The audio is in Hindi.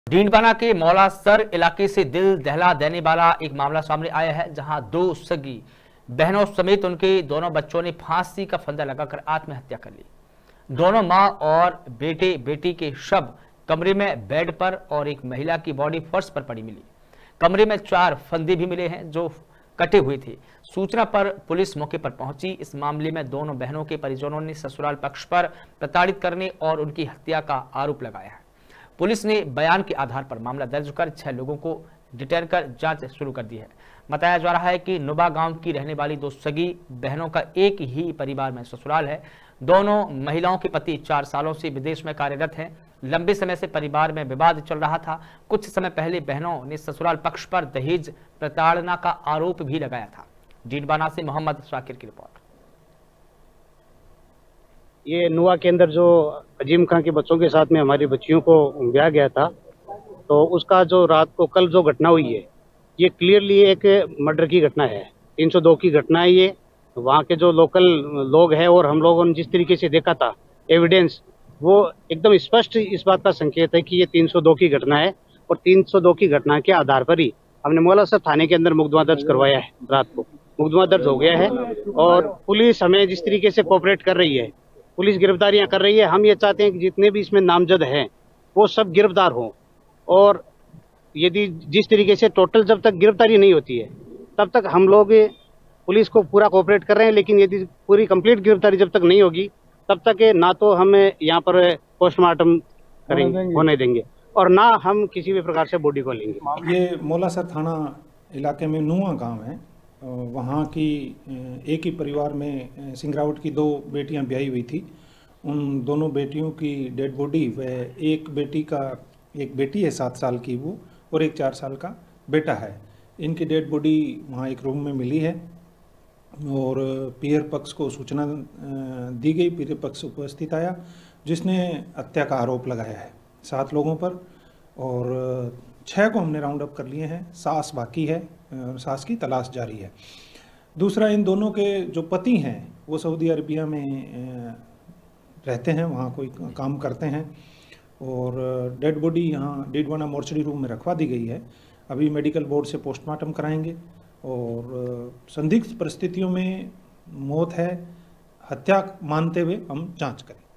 डीडवाना के मौलासर इलाके से दिल दहला देने वाला एक मामला सामने आया है, जहां दो सगी बहनों समेत उनके दोनों बच्चों ने फांसी का फंदा लगाकर आत्महत्या कर ली। दोनों मां और बेटे बेटी के शव कमरे में बेड पर और एक महिला की बॉडी फर्श पर पड़ी मिली। कमरे में 4 फंदे भी मिले हैं जो कटे हुए थे। सूचना पर पुलिस मौके पर पहुंची। इस मामले में दोनों बहनों के परिजनों ने ससुराल पक्ष पर प्रताड़ित करने और उनकी हत्या का आरोप लगाया है। पुलिस ने बयान के आधार पर मामला दर्ज कर 6 लोगों को डिटेन कर जांच शुरू कर दी है। बताया जा रहा है कि नुबा गांव की रहने वाली दो सगी बहनों का एक ही परिवार में ससुराल है। दोनों महिलाओं के पति 4 सालों से विदेश में कार्यरत हैं। लंबे समय से परिवार में विवाद चल रहा था। कुछ समय पहले बहनों ने ससुराल पक्ष पर दहेज प्रताड़ना का आरोप भी लगाया था। डीडवाना से मोहम्मद शाकिर की रिपोर्ट। ये नुआ के अंदर जो अजीम खां के बच्चों के साथ में हमारी बच्चियों को ब्याह गया था, तो उसका जो रात को कल जो घटना हुई है, ये क्लियरली एक मर्डर की घटना है। 302 की घटना है ये। वहाँ के जो लोकल लोग हैं और हम लोगों ने जिस तरीके से देखा था एविडेंस, वो एकदम स्पष्ट इस बात का संकेत है कि ये 302 की घटना है। और 302 की घटना के आधार पर ही हमने मौलासर थाने के अंदर मुकदमा दर्ज करवाया है। रात को मुकदमा दर्ज हो गया है और पुलिस हमें जिस तरीके से कोऑपरेट कर रही है, पुलिस गिरफ्तारियां कर रही है। हम ये चाहते हैं कि जितने भी इसमें नामजद हैं वो सब गिरफ्तार हों। और यदि जिस तरीके से टोटल जब तक गिरफ्तारी नहीं होती है तब तक हम लोग पुलिस को पूरा कोऑपरेट कर रहे हैं, लेकिन यदि पूरी कंप्लीट गिरफ्तारी जब तक नहीं होगी तब तक ना तो हम यहाँ पर पोस्टमार्टम करेंगे, होने देंगे, और ना हम किसी भी प्रकार से बॉडी को लेंगे। ये मौलासर थाना इलाके में नुआ गांव है। वहाँ की एक ही परिवार में सिंगरावट की 2 बेटियां ब्याही हुई थी। उन दोनों बेटियों की डेड बॉडी व एक बेटी है 7 साल की वो, और एक 4 साल का बेटा है। इनकी डेड बॉडी वहाँ एक रूम में मिली है और पीयर पक्ष को सूचना दी गई। पीयर पक्ष उपस्थित आया जिसने हत्या का आरोप लगाया है 7 लोगों पर, और 6 को हमने राउंड अप कर लिए हैं। सास बाकी है, सास की तलाश जारी है। दूसरा, इन दोनों के जो पति हैं वो सऊदी अरबिया में रहते हैं, वहाँ कोई काम करते हैं, और डेड बॉडी यहाँ डीडवाना मोर्चरी रूम में रखवा दी गई है। अभी मेडिकल बोर्ड से पोस्टमार्टम कराएंगे और संदिग्ध परिस्थितियों में मौत है, हत्या मानते हुए हम जांच करें।